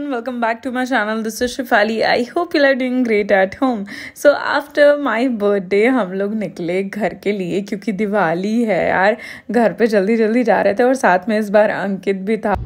everyone, welcome back to my channel. This is Shefali. I hope you are doing great at home. So after my birthday हम लोग निकले घर के लिए क्योंकि दिवाली है यार, घर पे जल्दी जल्दी जा रहे थे और साथ में इस बार अंकित भी था।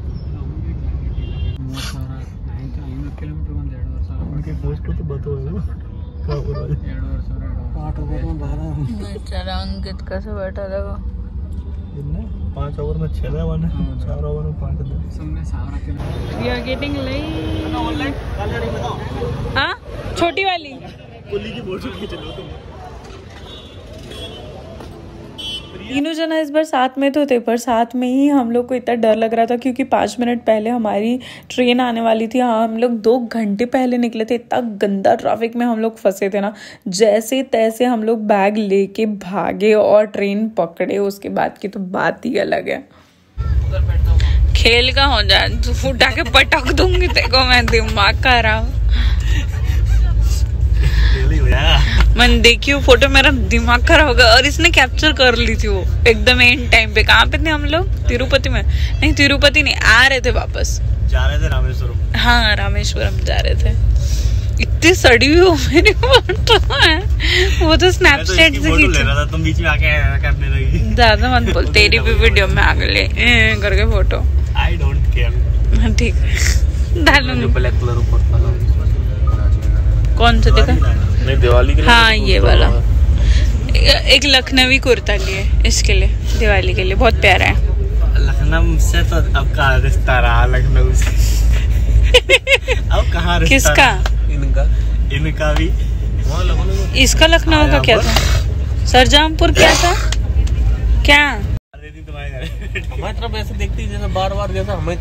अंकित कैसे बैठा देखो, 5 ओवर में 6 रन, 4 ओवर में 5 run. We are getting late. हाँ, छोटी वाली कुल्ली की बोट के चलो तुम। तीनों जना इस बार साथ में तो थे, पर साथ में ही हम लोग को इतना डर लग रहा था क्योंकि 5 मिनट पहले हमारी ट्रेन आने वाली थी। हाँ, हम लोग 2 घंटे पहले निकले थे। इतना गंदा ट्रैफिक में हम लोग फंसे थे ना, जैसे तैसे हम लोग बैग लेके भागे और ट्रेन पकड़े। उसके बाद की तो बात ही अलग है। खेल का हो जाए तो उठा के पटक दूंगी देखो, मैं दिमाग का रहा मैंने देखी वो फोटो, मेरा दिमाग खराब हो गया। और इसने कैप्चर कर ली थी वो एकदम एंड टाइम पे। कहाँ पे थे हम लोग? तिरुपति में नहीं, तिरुपति नहीं, आ रहे थे वापस, जा रहे थे रामेश्वरम। हाँ, रामेश्वरम जा रहे थे। इतनी सड़ी हुई हो मेरी फोटो है, वो तो स्नैपचैट से खींची। तुम बीच में आके कैमरे लगी। ज्यादा मत बोल, तेरी भी वीडियो में आ गई करके फोटो। I don't care. ठीक है, डालूंगी। ब्लैक कलर ऊपर कौन सा देखा? नहीं, दिवाली के लिए। हाँ, ये वाला एक लखनवी कुर्ता लिए इसके लिए, दिवाली के लिए। बहुत प्यारा है। लखनऊ से तो अब कहाँ रिश्ता रहा लखनऊ से। अब कहाँ रिश्ता? किसका? इनका भी। इसका लखनऊ का क्या था? सरजामपुर क्या था? क्या हमारी तरफ ऐसे देखती जैसे बार जैसा हमें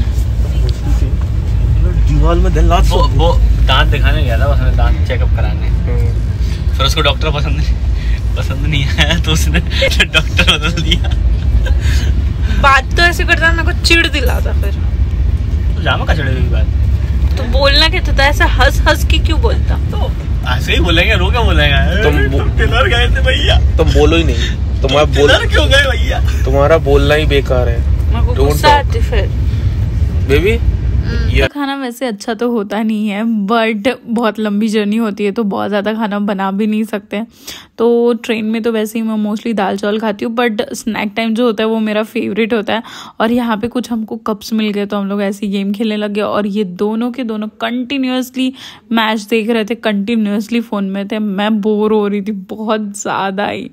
दीवार में दिल वो दांत दिखाने गया था, उसने दांत चेकअप कराने। फिर उसको डॉक्टर पसंद नहीं आया तो उसने डॉक्टर बदल दिया। बात तो ऐसे करता, मेरे को चिढ़ दिलाता। फिर तो जामा का चिढ़ेगी बात? तो बोलना क्या था? ऐसा हंस के क्यों बोलता? तो ऐसे ही बोलेंगे, रो क्या बोलेंगे? तुम टेलर गए थे भैया, तुम बोलो ही नहीं। तुम्हारा क्यों गए भैया? तुम्हारा बोलना ही बेकार है। मेरे को गुस्सा आती फिर। बेबी तो खाना वैसे अच्छा तो होता नहीं है, बट बहुत लंबी जर्नी होती है तो बहुत ज़्यादा खाना बना भी नहीं सकते। तो ट्रेन में तो वैसे ही मैं मोस्टली दाल चावल खाती हूँ, बट स्नैक टाइम जो होता है वो मेरा फेवरेट होता है। और यहाँ पे कुछ हमको कप्स मिल गए तो हम लोग ऐसे गेम खेलने लगे। और ये दोनों के दोनों कंटिन्यूसली मैच देख रहे थे, कंटिन्यूसली फ़ोन में थे। मैं बोर हो रही थी बहुत ज़्यादा ही।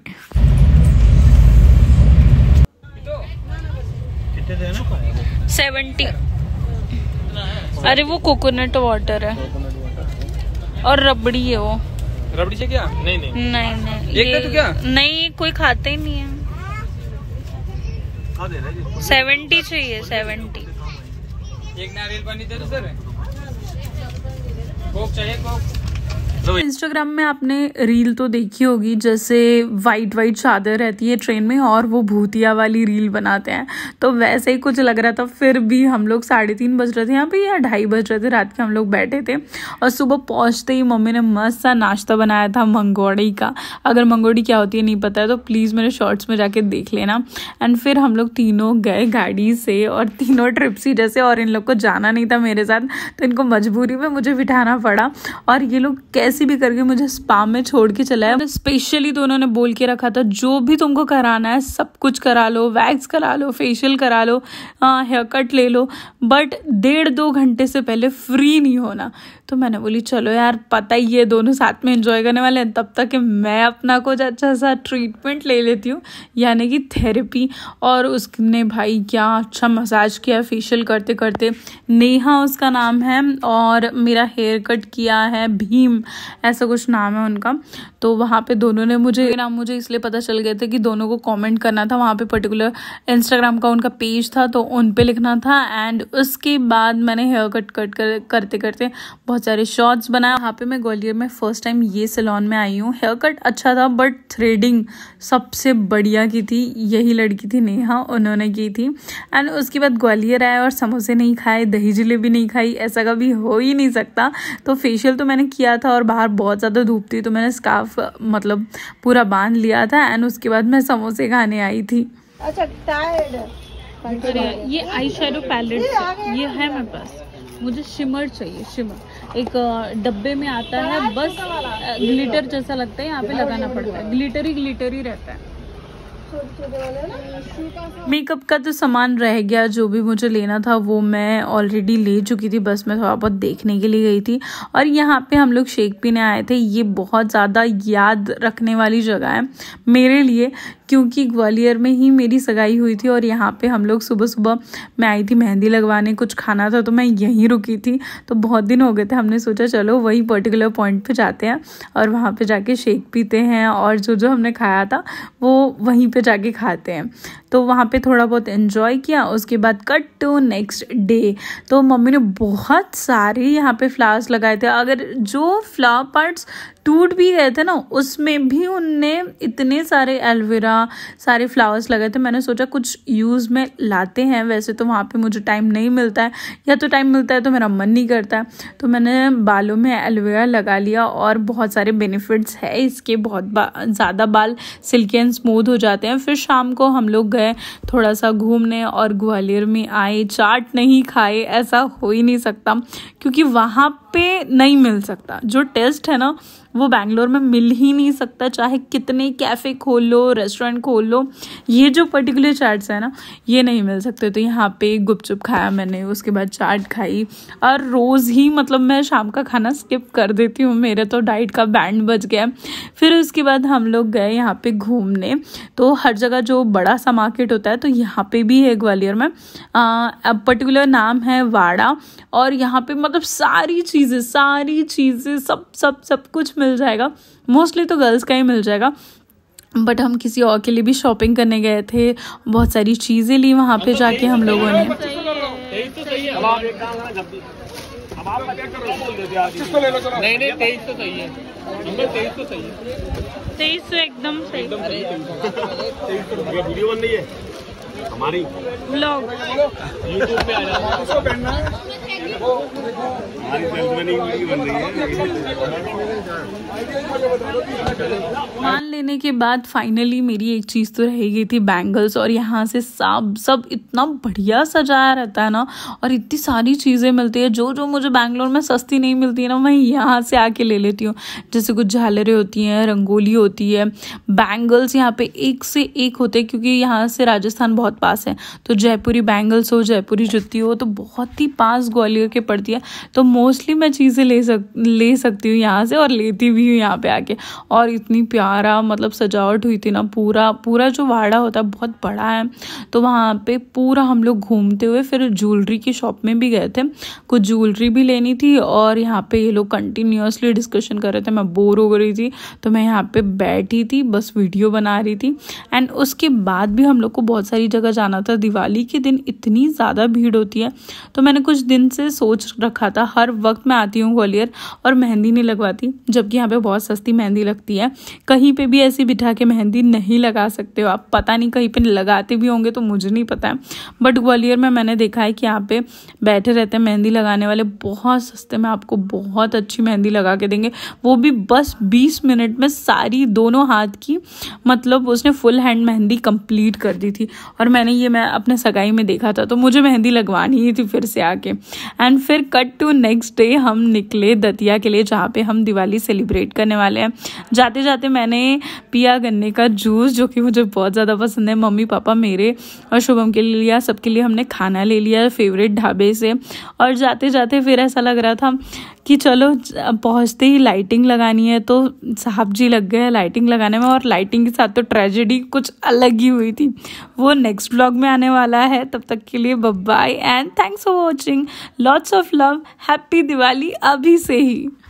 कितने 70। अरे वो कोकोनट वाटर है और रबड़ी है वो। रबड़ी से क्या? नहीं एक तो क्या? नहीं, कोई खाते ही नहीं है। 70 चाहिए, 70। एक नारियल पानी दे दो सर। कोक चाहिए, कोक। इंस्टाग्राम में आपने रील तो देखी होगी, जैसे वाइट चादर रहती है ट्रेन में और वो भूतिया वाली रील बनाते हैं, तो वैसे ही कुछ लग रहा था। फिर भी हम लोग 3:30 बज रहे थे यहाँ पे, या 2:30 बज रहे थे रात के, हम लोग बैठे थे। और सुबह पहुँचते ही मम्मी ने मस्त सा नाश्ता बनाया था मंगोड़ी का। अगर मंगोड़ी क्या होती है नहीं पता है तो प्लीज़ मेरे शॉर्ट्स में जाके देख लेना। एंड फिर हम लोग तीनों गए गाड़ी से, और तीनों ट्रिप्सी जैसे। और इन लोग को जाना नहीं था मेरे साथ, तो इनको मजबूरी में मुझे बिठाना पड़ा। और ये लोग कैसे भी करके मुझे स्पा में छोड़ के चला है। स्पेशली तो उन्होंने बोल के रखा था जो भी तुमको कराना है सब कुछ करा लो, वैक्स करा लो, फेशियल करा लो, हेयर कट ले लो, बट 1.5-2 घंटे से पहले फ्री नहीं होना। तो मैंने बोली चलो यार, पता ही ये दोनों साथ में एंजॉय करने वाले हैं, तब तक कि मैं अपना कुछ अच्छा सा ट्रीटमेंट ले लेती हूँ, यानी कि थेरेपी। और उसने भाई क्या अच्छा मसाज किया फेशियल करते करते। नेहा उसका नाम है, और मेरा हेयर कट किया है भीम, ऐसा कुछ नाम है उनका। तो वहाँ पे दोनों ने मुझे इसलिए पता चल गया था कि दोनों को कमेंट करना था। वहाँ पे पर्टिकुलर इंस्टाग्राम का उनका पेज था तो उन पे लिखना था। एंड उसके बाद मैंने हेयर कट करते करते बहुत सारे शॉर्ट्स बनाए। वहाँ पे मैं ग्वालियर में फर्स्ट टाइम ये सैलून में आई हूँ। हेयर कट अच्छा था, बट थ्रेडिंग सबसे बढ़िया की थी यही लड़की थी नेहा, उन्होंने की थी। एंड उसके बाद ग्वालियर आए और समोसे नहीं खाए, दही जलेबी नहीं खाई, ऐसा कभी हो ही नहीं सकता। तो फेशियल तो मैंने किया था, और बाहर बहुत ज़्यादा धूप थी तो मैंने स्कार्फ मतलब पूरा बांध लिया था। एंड उसके बाद मैं समोसे खाने आई थी। अच्छा, टायर्ड। ये आई शेडो पैलेट ये है मेरे पास, मुझे शिमर चाहिए, शिमर एक डब्बे में आता है, बस ग्लिटर जैसा लगता है, यहाँ पे लगाना पड़ता है, ग्लिटर ही रहता है। मेकअप का तो सामान रह गया, जो भी मुझे लेना था वो मैं ऑलरेडी ले चुकी थी, बस मैं थोड़ा बहुत देखने के लिए गई थी। और यहाँ पे हम लोग शेक पीने आए थे। ये बहुत ज़्यादा याद रखने वाली जगह है मेरे लिए, क्योंकि ग्वालियर में ही मेरी सगाई हुई थी और यहाँ पे हम लोग सुबह सुबह मैं आई थी मेहंदी लगवाने, कुछ खाना था तो मैं यहीं रुकी थी। तो बहुत दिन हो गए थे, हमने सोचा चलो वही पर्टिकुलर पॉइंट पे जाते हैं और वहाँ पे जाके शेक पीते हैं और जो हमने खाया था वो वहीं पे जाके खाते हैं। तो वहाँ पे थोड़ा बहुत एंजॉय किया। उसके बाद कट टू नेक्स्ट डे। तो मम्मी ने बहुत सारे यहाँ पे फ्लावर्स लगाए थे। अगर जो फ्लावर पार्ट्स टूट भी गए थे ना, उसमें भी उनने इतने सारे एलोवेरा सारे फ्लावर्स लगाए थे। मैंने सोचा कुछ यूज़ में लाते हैं। वैसे तो वहाँ पे मुझे टाइम नहीं मिलता है, या तो टाइम मिलता है तो मेरा मन नहीं करता है। तो मैंने बालों में एलोवेरा लगा लिया और बहुत सारे बेनिफिट्स है इसके, बहुत ज़्यादा बाल सिल्की एंड स्मूथ हो जाते हैं। फिर शाम को हम लोग गए थोड़ा सा घूमने और ग्वालियर में आए। चाट नहीं खाए ऐसा हो ही नहीं सकता, क्योंकि वहाँ पे नहीं मिल सकता। जो टेस्ट है ना वो बैंगलोर में मिल ही नहीं सकता, चाहे कितने कैफ़े खोल लो, रेस्टोरेंट खोल लो, ये जो पर्टिकुलर चाट्स है ना ये नहीं मिल सकते। तो यहाँ पे गुपचुप खाया मैंने, उसके बाद चाट खाई। और रोज़ ही मतलब मैं शाम का खाना स्किप कर देती हूँ, मेरे तो डाइट का बैंड बज गया। फिर उसके बाद हम लोग गए यहाँ पे घूमने। तो हर जगह जो बड़ा सा मार्केट होता है तो यहाँ पे भी है ग्वालियर में, पर्टिकुलर नाम है वाड़ा। और यहाँ पे मतलब सारी चीज़ें सब कुछ मिल जाएगा। मोस्टली तो गर्ल्स का ही मिल जाएगा, बट हम किसी और के लिए भी शॉपिंग करने गए थे, बहुत सारी चीज़ें ली वहाँ पे जाके हम लोगों ने। नहीं 23 तो सही है, 23 तो सही है, 23 तो एकदम सही। वीडियो बन रही है हमारी, व्लॉग यूट्यूब पे आ जाओ। मान लेने के बाद फाइनली मेरी एक चीज़ तो रह गई थी, बैंगल्स। और यहाँ से सब इतना बढ़िया सजाया रहता है ना, और इतनी सारी चीज़ें मिलती है जो मुझे बैंगलोर में सस्ती नहीं मिलती है ना, मैं यहाँ से आके ले लेती हूँ। जैसे कुछ झालरें होती हैं, रंगोली होती है, बैंगल्स यहाँ पे एक से एक होते हैं, क्योंकि यहाँ से राजस्थान बहुत पास है। तो जयपुरी बैंगल्स हो, जयपुरी जुत्ती हो, तो बहुत ही पास ग्वालियर के पड़ती है। तो मोस्टली मैं चीज़ें ले सकती हूँ यहाँ से, और लेती भी हूँ यहाँ पे आके। और इतनी प्यारा मतलब सजावट हुई थी ना, पूरा जो वाड़ा होता है बहुत बड़ा है। तो वहाँ पे पूरा हम लोग घूमते हुए फिर ज्वेलरी की शॉप में भी गए थे, कुछ ज्वेलरी भी लेनी थी। और यहाँ पे ये लोग कंटिन्यूअसली डिस्कशन कर रहे थे, मैं बोर हो गई थी तो मैं यहाँ पे बैठी थी, बस वीडियो बना रही थी। एंड उसके बाद भी हम लोग को बहुत सारी जगह जाना था। दिवाली के दिन इतनी ज़्यादा भीड़ होती है, तो मैंने कुछ दिन से सोच रखा था हर वक्त मैं आती हूँ ग्वालियर और मेहंदी नहीं लगवाती, जबकि यहाँ पे बहुत सस्ती मेहंदी लगती है। कहीं पे भी ऐसी बिठा के मेहंदी नहीं लगा सकते हो आप, पता नहीं कहीं पे लगाते भी होंगे तो मुझे नहीं पता है, बट ग्वालियर में मैंने देखा है कि यहाँ पे बैठे रहते हैं मेहंदी लगाने वाले, बहुत सस्ते में आपको बहुत अच्छी मेहंदी लगा के देंगे, वो भी बस 20 मिनट में सारी दोनों हाथ की, मतलब उसने फुल हैंड मेहंदी कंप्लीट कर दी थी। और मैं अपने सगाई में देखा था, तो मुझे मेहंदी लगवानी ही थी फिर से आके। एंड फिर कट टू नेक्स्ट डे हम निकले दतिया के लिए, जहाँ पे हम दिवाली सेलिब्रेट करने वाले हैं। जाते जाते मैंने पिया गन्ने का जूस, जो कि मुझे बहुत ज़्यादा पसंद है। मम्मी पापा मेरे और शुभम के लिए लिया, सबके लिए हमने खाना ले लिया फेवरेट ढाबे से। और जाते जाते फिर ऐसा लग रहा था कि चलो पहुँचते ही लाइटिंग लगानी है, तो साहब जी लग गए लाइटिंग लगाने में। और लाइटिंग के साथ तो ट्रेजेडी कुछ अलग ही हुई थी, वो नेक्स्ट व्लॉग में आने वाला है। तब तक के लिए bye bye and thanks for watching, lots of love, happy Diwali अभी से ही।